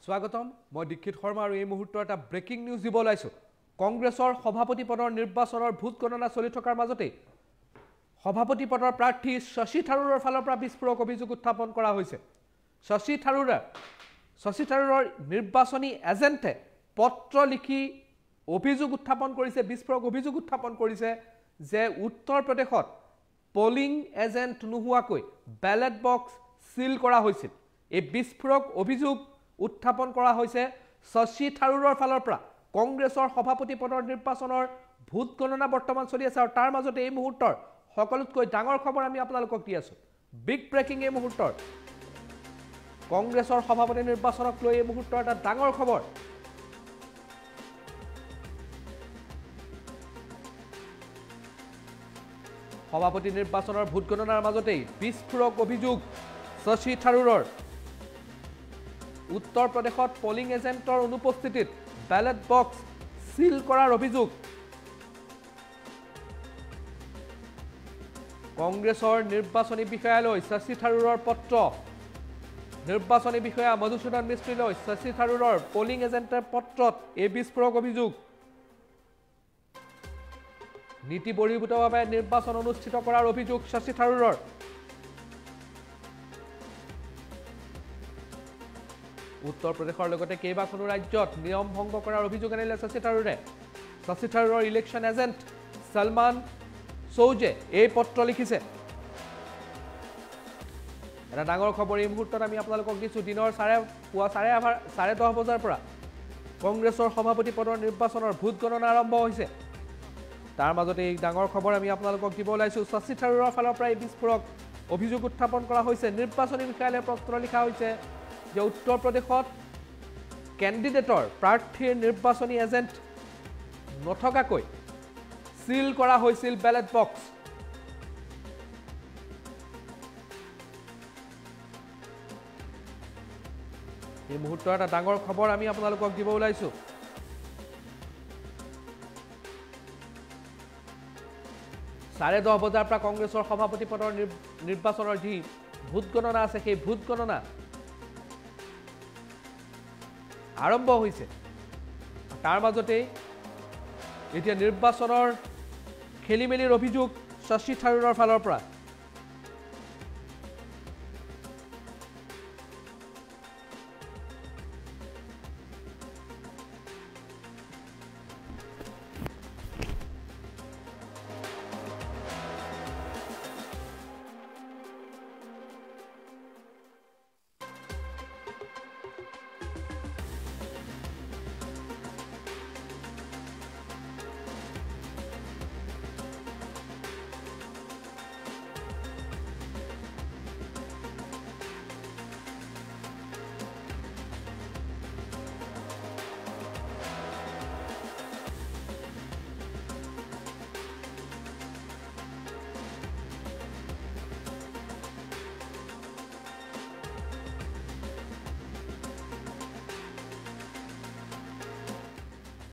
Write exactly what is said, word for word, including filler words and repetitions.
স্বাগতম মই দীক্ষিত শৰ্মা আৰু এই মুহূৰ্তৰ এটা ব্ৰেকিং নিউজ দিব লাইছো কংগ্ৰেছৰ সভাপতি পদৰ নিৰ্বাচনৰ ভোট গণনা চলি থকাৰ মাজতে সভাপতি পদৰ প্ৰাৰ্থী শশী থাৰুৰৰ ফালৰ পৰা বিস্ফোৰক অভিযোগ উত্থাপন কৰা হৈছে শশী থাৰুৰ শশী থাৰুৰৰ নিৰ্বাচনী এজেন্টে পত্ৰ লিখি অভিযোগ উত্থাপন কৰিছে বিস্ফোৰক অভিযোগ উত্থাপন কৰিছে যে উত্তৰ প্ৰদেশত পোলিং এজেন্ট নোহোৱাকৈ ব্যালট বক্স সিল কৰা হৈছিল এই বিস্ফোৰক অভিযোগ উত্থাপন কৰা হৈছে শশী থাৰুৰৰ ফালৰ পৰা কংগ্ৰেছৰ সভাপতি পদৰ নিৰ্বাচনৰ ভোট গণনা বৰ্তমান চলি আছে আৰু তাৰ মাজতে এই মুহূৰ্তৰ সকলোতকৈ ডাঙৰ খবৰ আমি আপোনালোকক দি আছো বিগ ব্ৰেকিং এই মুহূৰ্তৰ কংগ্ৰেছৰ সভাপতি নিৰ্বাচনক লৈ এই মুহূৰ্তৰ এটা ডাঙৰ খবৰ সভাপতি নিৰ্বাচনৰ ভোট গণনাৰ মাজতে বিস্ফোৰক অভিযোগ শশী থাৰুৰৰ উত্তৰ প্ৰদেশত পোলিং এজেন্টৰ অনুপস্থিতিত ব্যালট বক্স সিল কৰাৰ অভিযোগ কংগ্ৰেছৰ নিৰ্বাচনী বিষয়ালৈ শশী থাৰুৰৰ পত্ৰ নিৰ্বাচনী বিষয়া মধুসূদন মিস্ত্ৰীলৈ শশী থাৰুৰৰ পোলিং এজেন্টৰ পত্ৰত এই বিস্ফোৰক অভিযোগ নীতি বহিৰ্ভূতভাৱে নিৰ্বাচন অনুষ্ঠিত কৰাৰ অভিযোগ শশী থাৰুৰৰ উত্তৰ প্ৰদেশৰ লগতে কেইবাখনো ৰাজ্যত নিয়ম ভংগ কৰাৰ অভিযোগ আনিলে শশী থাৰুৰে শশী থাৰুৰৰ ইলেকশ্যন এজেন্ট সলমান সৌজে এই পত্ৰ লিখিছে এটা ডাঙৰ খবৰ এই মুহূৰ্তত আমি আপোনালোকক দিছো দিনৰ চাৰে পুৱা চাৰে চাৰে দহ বজাৰ পৰা কংগ্ৰেছৰ সভাপতি পদৰ নিৰ্বাচনৰ ভোট গণনা আৰম্ভ হৈছে তাৰ মাজতে এই ডাঙৰ খবৰ আমি আপোনালোকক দিব লাইছো শশী থাৰুৰৰ ফালৰ পৰা এই বিস্ফোৰক অভিযোগ উত্থাপন কৰা হৈছে নিৰ্বাচনী বিষয়ালৈ পত্ৰ লিখা হৈছে যে উত্তৰ প্ৰদেশত কেণ্ডিডেটৰ প্ৰাৰ্থীৰ নিৰ্বাচনী এজেন্ট নথকাকৈ সিল কৰা হৈছিল ব্যালট বক্স এই মুহূৰ্তৰ এটা ডাঙৰ খবৰ আমি আপোনালোকক দিব ওলাইছো চাৰে দহ বজাৰ পৰা কংগ্ৰেছৰ সভাপতি পদৰ নিৰ্বাচনৰ যি ভোট গণনা আছে সেই ভোট গণনা আৰম্ভ হৈছে তাৰ মাজতে এতিয়া নিৰ্বাচনৰ খেলিমেলিৰ অভিযোগ শশী থাৰুৰৰ ফালৰ পৰা